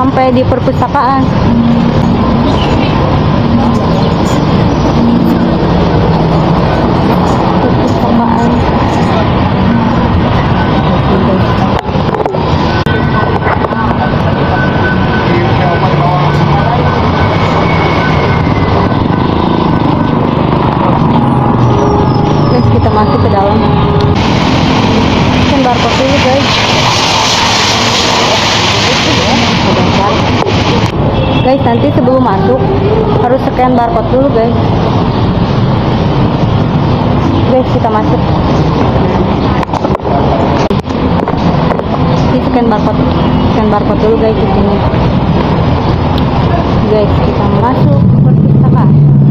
sampai di perpustakaan. Guys, kita masuk ke dalam. Scan barcode dulu guys. Guys, nanti sebelum masuk harus scan barcode dulu guys. Guys, kita masuk. Ini scan barcode dulu guys di sini. Guys, kita masuk perpustakaan.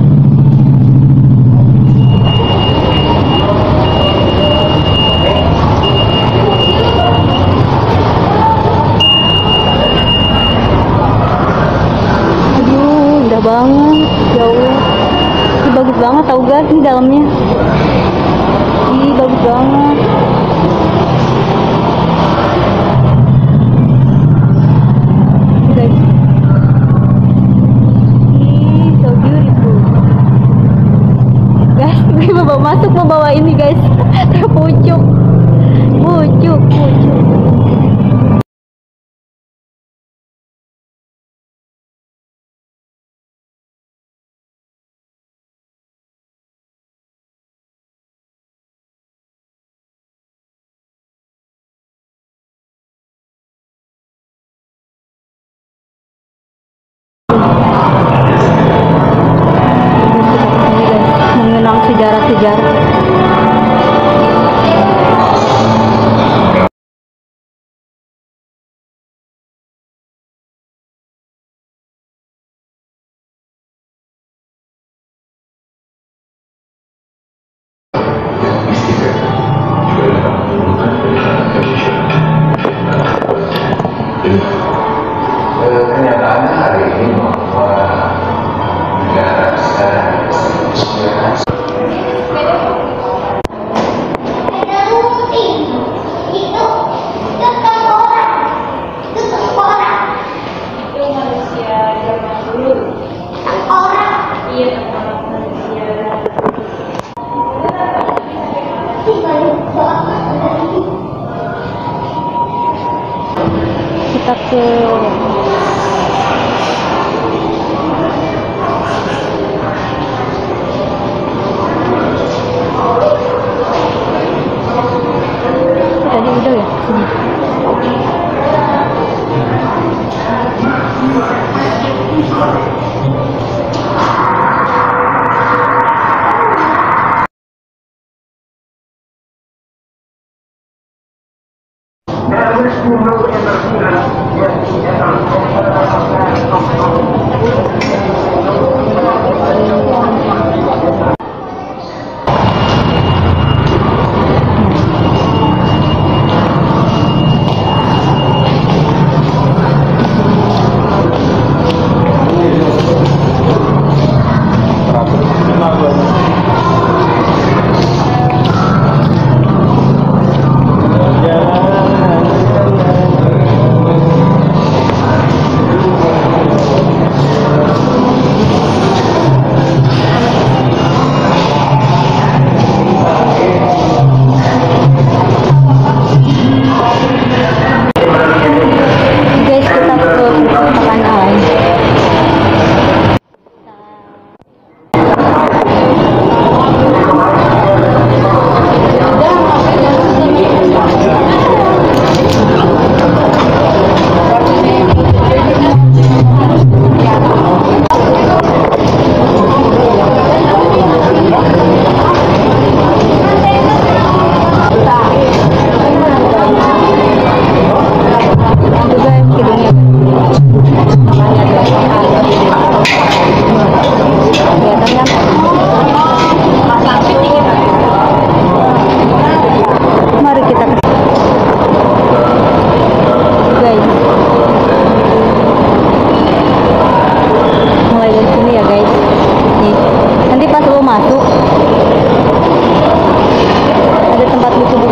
Banget jauh. Ini bagus banget tau guys, ini dalamnya. Ini bagus banget. Ini guys. Ini so beautiful. Guys, gue mau bawa ini guys. Pucuk. Mengenang sejarah-sejarah. Kenyataannya hari ini bahwa negara sekarang kita ke tadi udah ya sini.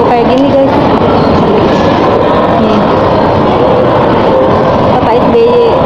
SBY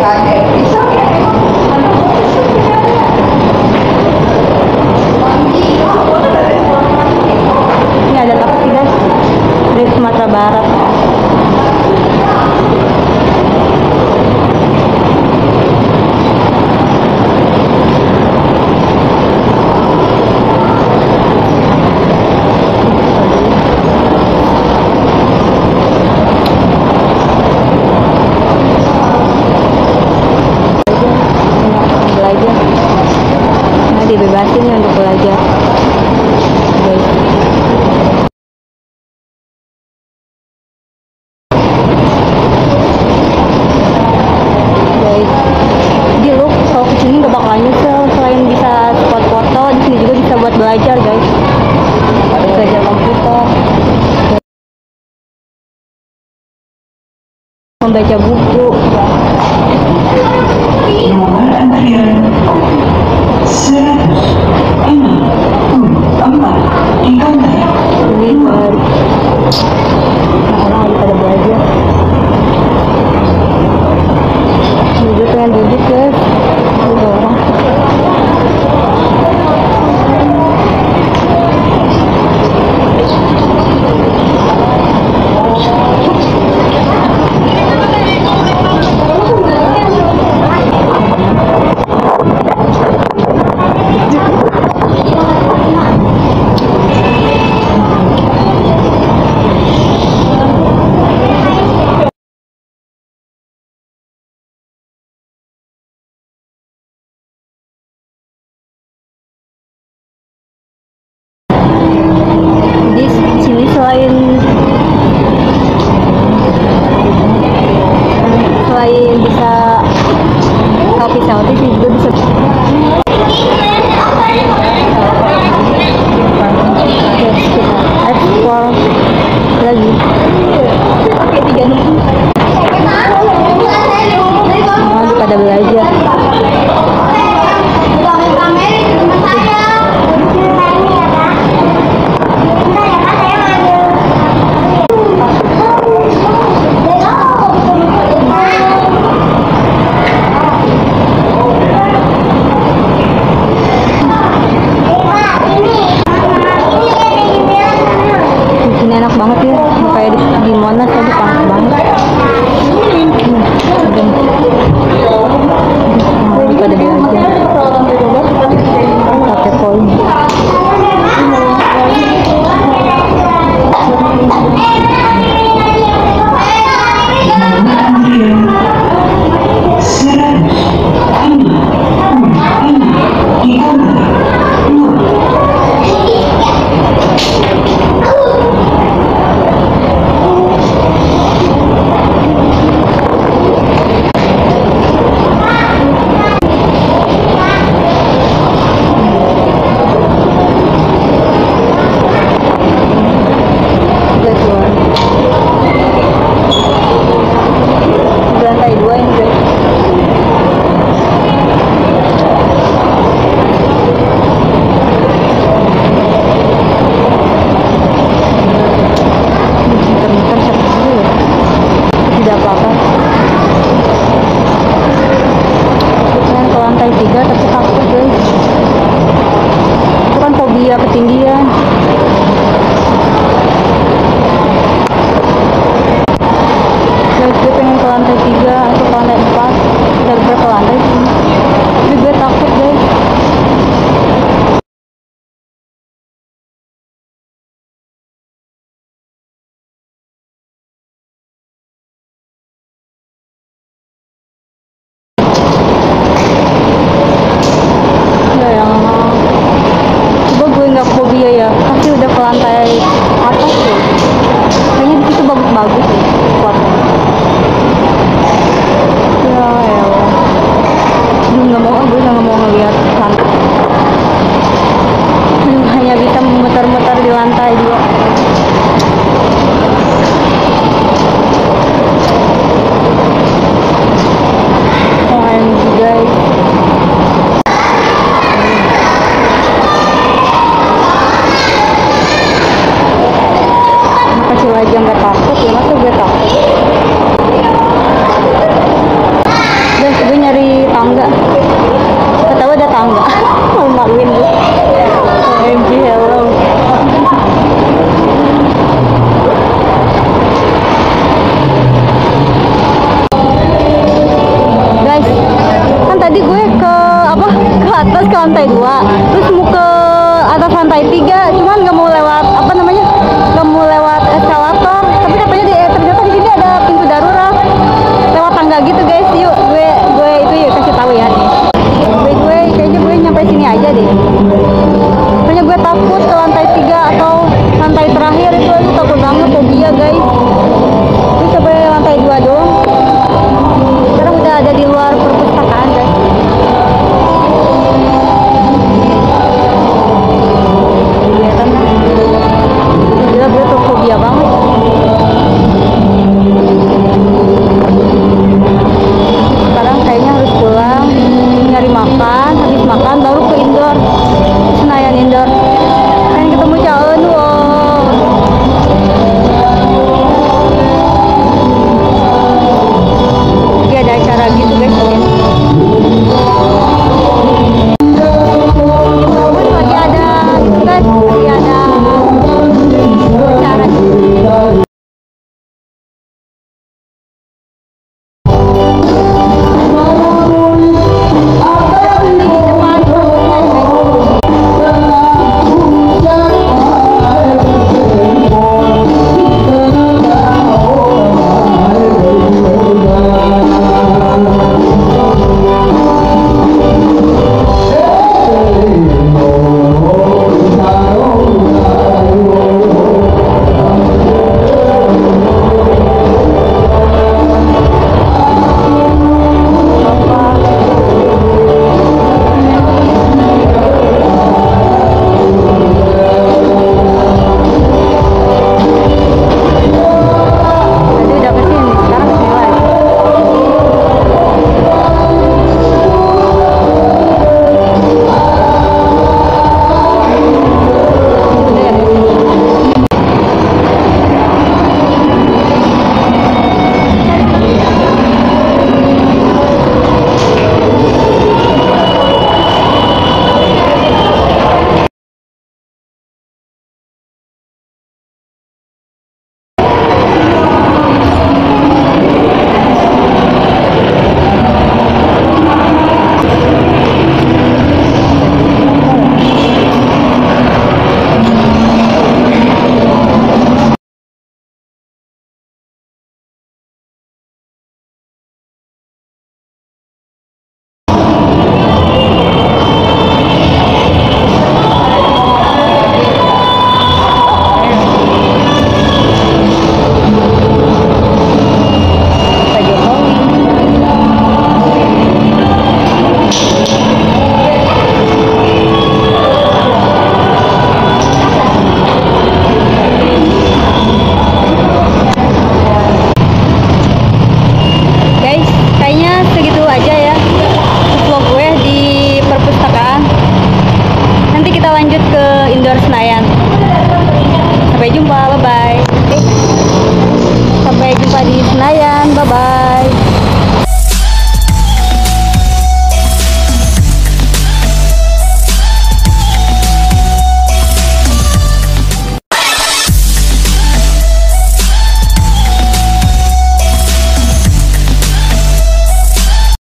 Ini ada taksi guys dari Sumatera Barat. Belajar, nah dibebasin ya untuk belajar guys. Jadi lu kalau kesini gak bakalan nyesel, selain bisa spot foto, di sini juga bisa buat belajar guys. Belajar komputer, membaca buku. Nomor antrian 100 di Kanai. Ini baru orang lagi pada belajar. Gue pengen duduk guys, ada orang. Di sini selain bisa selfie sih juga bisa explore lagi. Oke, 36 lagi pada belajar. Ini enak banget ya, kayak di Monas tadi panas banget. Pada belajar pakai poin. Nomor antrian 100 di Kanai. Lantai 2 ini guys. Muter-muter cepet dulu ya. Tidak apa-apa. Kita ke lantai 3 tapi takut guys. Itu kan fobia ketinggian. Guys, gue pengen ke lantai 3 atau ke lantai 4. Ada beberapa lantai sih, tapi gue takut guys. Ya yang coba gue nggak fobia ya, pasti udah ke lantai atas tuh. Kayaknya di situ bagus-bagus sih spotnya. Ya elah, gue nggak mau ngeliat lantai. Hanya bisa memutar-mutar di lantai 2. OMG guys. Makasih aja nggak takut ya, masa gue takut. Guys, lantai 2, terus mau ke atas lantai 3, cuman nggak mau lewat apa namanya, nggak mau lewat eskalator, tapi katanya ternyata di sini ada pintu darurat lewat tangga gitu guys. Yuk gue itu yuk kasih tahu ya nih. Gue kayaknya gue nyampe sini aja deh. Soalnya gue takut ke lantai 3 atau lantai terakhir itu, aku takut banget, fobia guys. Gue coba lantai 2 doang. Sekarang udah ada di luar perpustakaan guys. Kelihatan kan? Gila, gue tuh fobia banget